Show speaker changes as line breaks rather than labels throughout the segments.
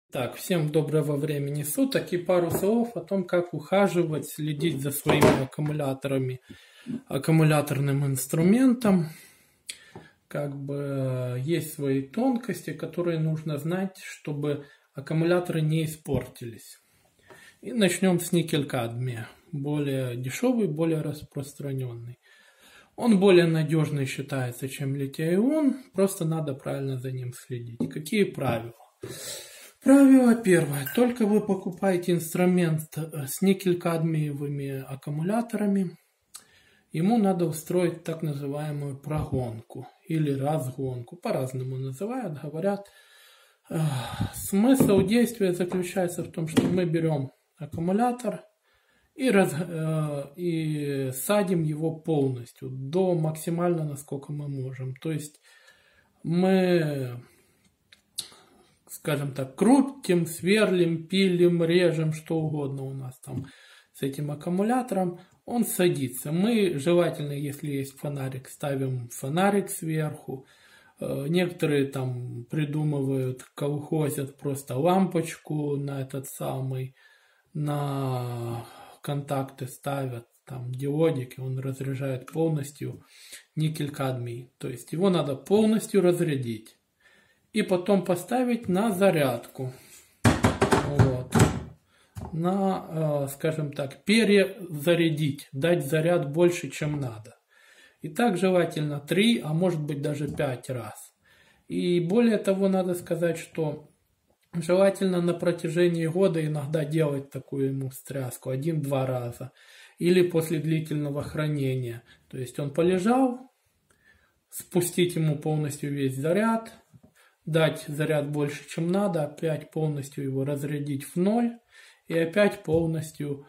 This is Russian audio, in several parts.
Так, всем доброго времени суток и пару слов о том, как ухаживать, следить за своими аккумуляторами, аккумуляторным инструментом. Есть свои тонкости, которые нужно знать, чтобы аккумуляторы не испортились. И начнем с никель-кадмия, более дешевый, более распространенный. Он более надежный считается, чем литий-ион, просто надо правильно за ним следить. Какие правила? Правило первое. Только вы покупаете инструмент с никель-кадмиевыми аккумуляторами, ему надо устроить так называемую прогонку или разгонку. По-разному называют, говорят. Смысл действия заключается в том, что мы берем аккумулятор и садим его полностью, до максимально, насколько мы можем. То есть мы, скажем так, крутим, сверлим, пилим, режем, что угодно у нас там с этим аккумулятором, он садится. Мы желательно, если есть фонарик, ставим фонарик сверху. Некоторые там придумывают, колхозят просто лампочку на контакты ставят, там диодики, он разряжает полностью никель-кадмий. То есть его надо полностью разрядить. И потом поставить на зарядку. Вот. Скажем так, перезарядить, дать заряд больше, чем надо. И так желательно 3, а может быть даже 5 раз. И более того, надо сказать, что желательно на протяжении года иногда делать такую ему встряску 1-2 раза. Или после длительного хранения. То есть он полежал, спустить ему полностью весь заряд, дать заряд больше, чем надо, опять полностью его разрядить в 0 и опять полностью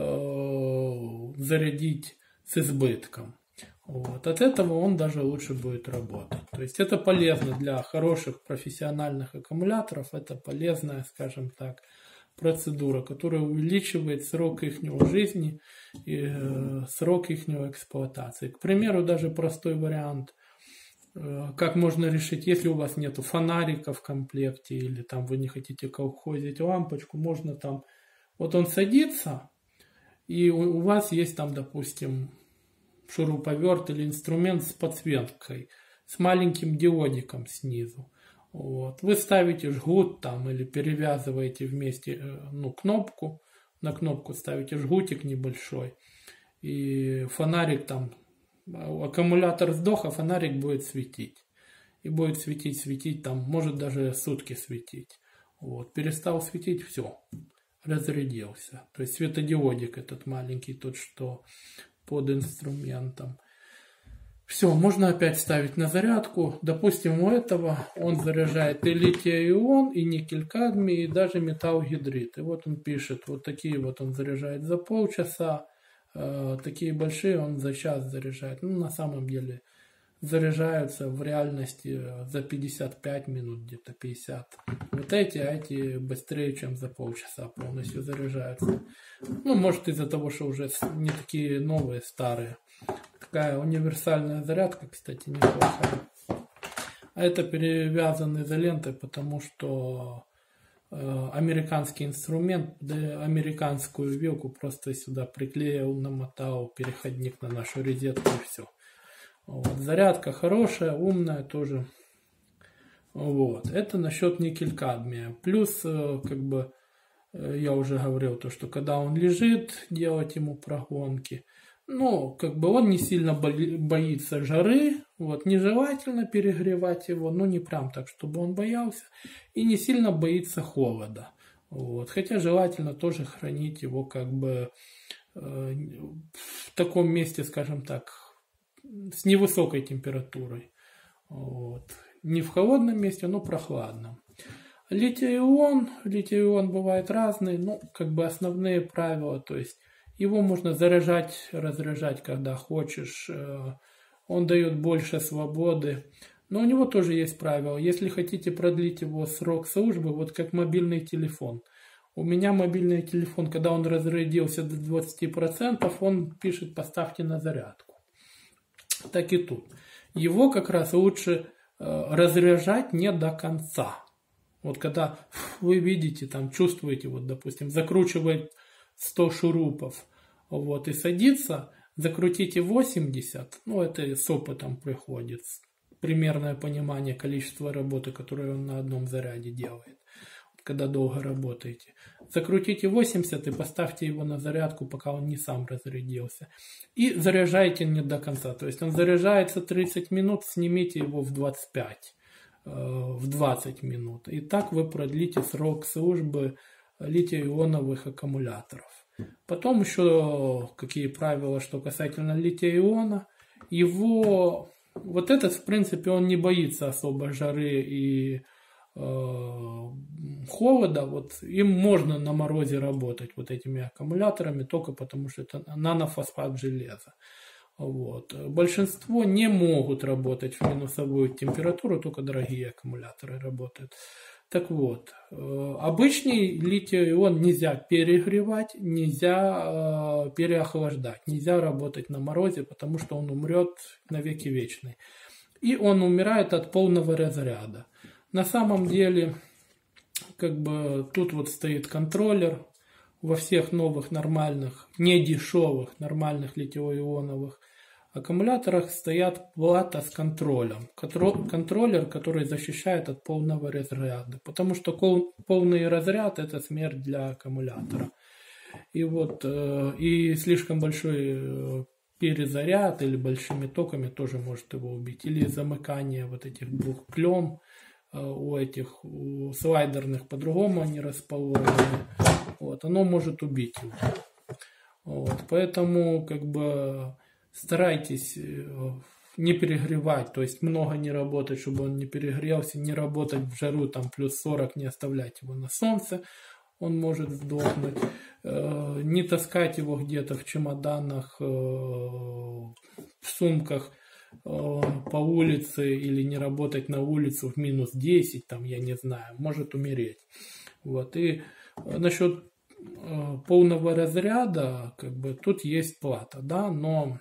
зарядить с избытком. Вот. От этого он даже лучше будет работать. То есть это полезно для хороших профессиональных аккумуляторов, это полезная, скажем так, процедура, которая увеличивает срок их жизни и срок их эксплуатации. К примеру, даже простой вариант, как можно решить, если у вас нету фонарика в комплекте или там вы не хотите колхозить лампочку, можно там, вот он садится, и у вас есть там, допустим, шуруповерт или инструмент с подсветкой, с маленьким диодиком снизу. Вот. Вы ставите жгут там или перевязываете вместе кнопку, на кнопку ставите жгутик небольшой, и фонарик там, аккумулятор сдох, а фонарик будет светить. И будет светить, там, может даже сутки светить. Вот. Перестал светить, все, разрядился. То есть светодиодик этот маленький, тот, что под инструментом. Все, можно опять ставить на зарядку. Допустим, у этого он заряжает и литий-ион, и никель-кадмий, и даже металл-гидрид. И вот он пишет, вот такие вот он заряжает за полчаса, такие большие он за час заряжает. На самом деле заряжаются в реальности за 55 минут, где-то 50. Вот эти быстрее, чем за полчаса полностью заряжаются. Может из-за того, что уже не такие новые, старые. Такая универсальная зарядка, кстати, неплохая. А это перевязан изолентой, потому что американский инструмент, американскую вилку просто сюда приклеил, намотал переходник на нашу розетку и все. Вот. Зарядка хорошая, умная тоже. Вот. Это насчет никель-кадмия. Плюс, я уже говорил, то, что когда он лежит, делать ему прогонки. Он не сильно боится жары. Вот. Нежелательно перегревать его, не прям так, чтобы он боялся. И не сильно боится холода. Вот. Хотя желательно тоже хранить его в таком месте, скажем так, с невысокой температурой. Вот. Не в холодном месте, но прохладном. Литий-ион бывает разный, основные правила, то есть его можно заряжать, разряжать, когда хочешь, он дает больше свободы, но у него тоже есть правила. Если хотите продлить его срок службы, вот как мобильный телефон. У меня мобильный телефон, когда он разрядился до 20%, он пишет: поставьте на зарядку. Так и тут. Его как раз лучше разряжать не до конца. Вот когда вы видите, там чувствуете, вот, допустим, закручивает 100 шурупов, вот, и садится, закрутите 80, ну, это с опытом приходит, примерное понимание количества работы, которую он на одном заряде делает, когда долго работаете. Закрутите 80 и поставьте его на зарядку, пока он не сам разрядился. И заряжайте не до конца. То есть он заряжается 30 минут, снимите его в 25, в 20 минут. И так вы продлите срок службы литий-ионовых аккумуляторов. Потом еще какие правила, что касательно лития-иона. Его, вот этот, в принципе, он не боится особо жары и холода, вот им можно на морозе работать вот этими аккумуляторами, только потому что это нанофосфат железа. Вот. Большинство не могут работать в минусовую температуру, только дорогие аккумуляторы работают. Так вот, обычный литий-ион нельзя перегревать, нельзя переохлаждать, нельзя работать на морозе, потому что он умрет навеки вечный. И он умирает от полного разряда. На самом деле, как бы тут вот стоит контроллер. Во всех новых нормальных, не дешевых, нормальных литий-ионовых аккумуляторах стоят плата с контролем. Контроллер, который защищает от полного разряда. Потому что полный разряд – это смерть для аккумулятора. И вот и слишком большой перезаряд или большими токами тоже может его убить. Или замыкание вот этих двух клем. У слайдерных по-другому они расположены. Вот, оно может убить его. Вот, поэтому как бы старайтесь не перегревать, то есть много не работать, чтобы он не перегрелся, не работать в жару, там плюс 40, не оставлять его на солнце, он может сдохнуть. Не таскать его где-то в чемоданах, в сумках по улице или не работать на улице в минус 10, там, я не знаю, может умереть. Вот. И насчет полного разряда, как бы, тут есть плата, да, но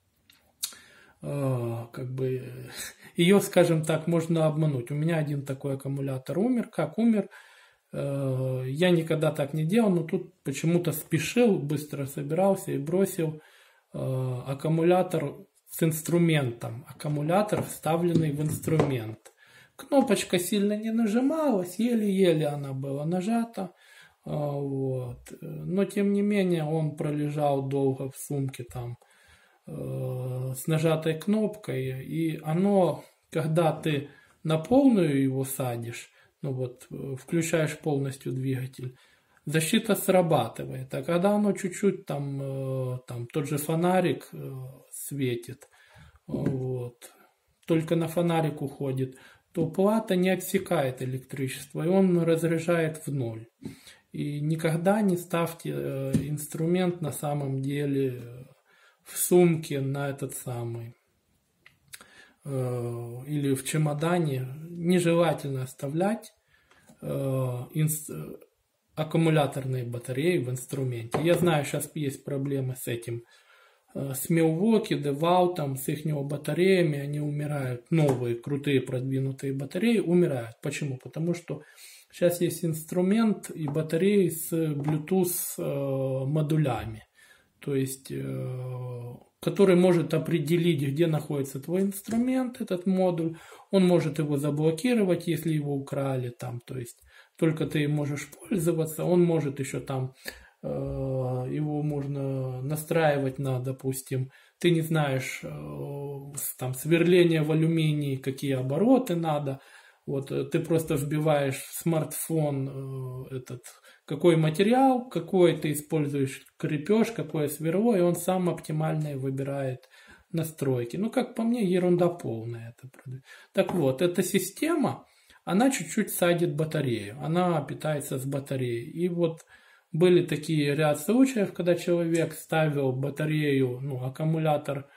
как бы ее, скажем так, можно обмануть. У меня один такой аккумулятор умер. Как умер? Я никогда так не делал, но тут почему-то спешил, быстро собирался и бросил аккумулятор с инструментом. Аккумулятор, вставленный в инструмент. Кнопочка сильно не нажималась, еле-еле она была нажата. Вот. Но тем не менее он пролежал долго в сумке там с нажатой кнопкой. И оно, когда ты на полную его садишь, ну вот, включаешь полностью двигатель, защита срабатывает. А когда оно чуть-чуть там тот же фонарик светит, вот, только на фонарик уходит, то плата не отсекает электричество, и он разряжает в ноль. И никогда не ставьте инструмент на самом деле в сумке на этот самый или в чемодане. Нежелательно оставлять аккумуляторные батареи в инструменте. Я знаю, сейчас есть проблемы с этим. С Milwaukee, DeWalt, там, с их батареями, они умирают. Новые, крутые, продвинутые батареи умирают. Почему? Потому что сейчас есть инструмент и батареи с Bluetooth модулями. То есть, который может определить, где находится твой инструмент, этот модуль. Он может его заблокировать, если его украли там. То есть, только ты им можешь пользоваться. Он может еще там, его можно настраивать на, допустим, ты не знаешь, там, сверление в алюминии, какие обороты надо. Вот, ты просто вбиваешь в смартфон какой материал, какой ты используешь крепеж, какое сверло, и он сам оптимально выбирает настройки. Ну, как по мне, ерунда полная. Так вот, эта система, она чуть-чуть садит батарею, она питается с батареей. И вот были такие ряд случаев, когда человек ставил батарею, ну, аккумулятор,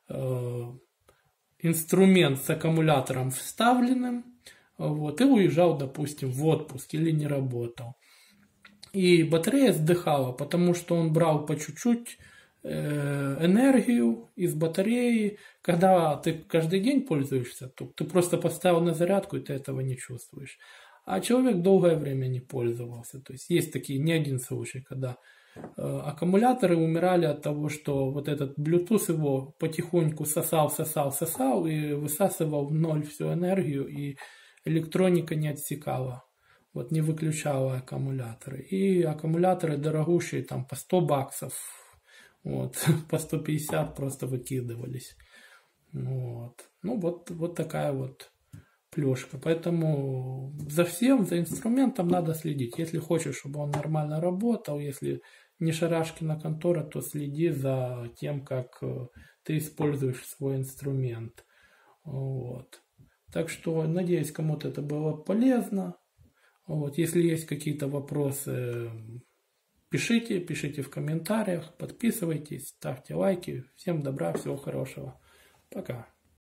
инструмент с аккумулятором вставленным, вот, и уезжал, допустим, в отпуск или не работал. И батарея сдыхала, потому что он брал по чуть-чуть энергию из батареи. Когда ты каждый день пользуешься, то ты просто поставил на зарядку, и ты этого не чувствуешь. а человек долгое время не пользовался. То есть есть такие не один случай, когда аккумуляторы умирали от того, что вот этот Bluetooth его потихоньку сосал и высасывал в ноль всю энергию, и электроника не отсекала, вот не выключала аккумуляторы. И аккумуляторы дорогущие, там по 100 баксов, вот, по 150 просто выкидывались. Вот. Ну вот такая вот плюшка. Поэтому за всем, за инструментом надо следить. Если хочешь, чтобы он нормально работал, если не шарашкина контора, то следи за тем, как ты используешь свой инструмент. Вот. Так что, надеюсь, кому-то это было полезно. Вот. Если есть какие-то вопросы, пишите в комментариях, подписывайтесь, ставьте лайки. Всем добра, всего хорошего. Пока.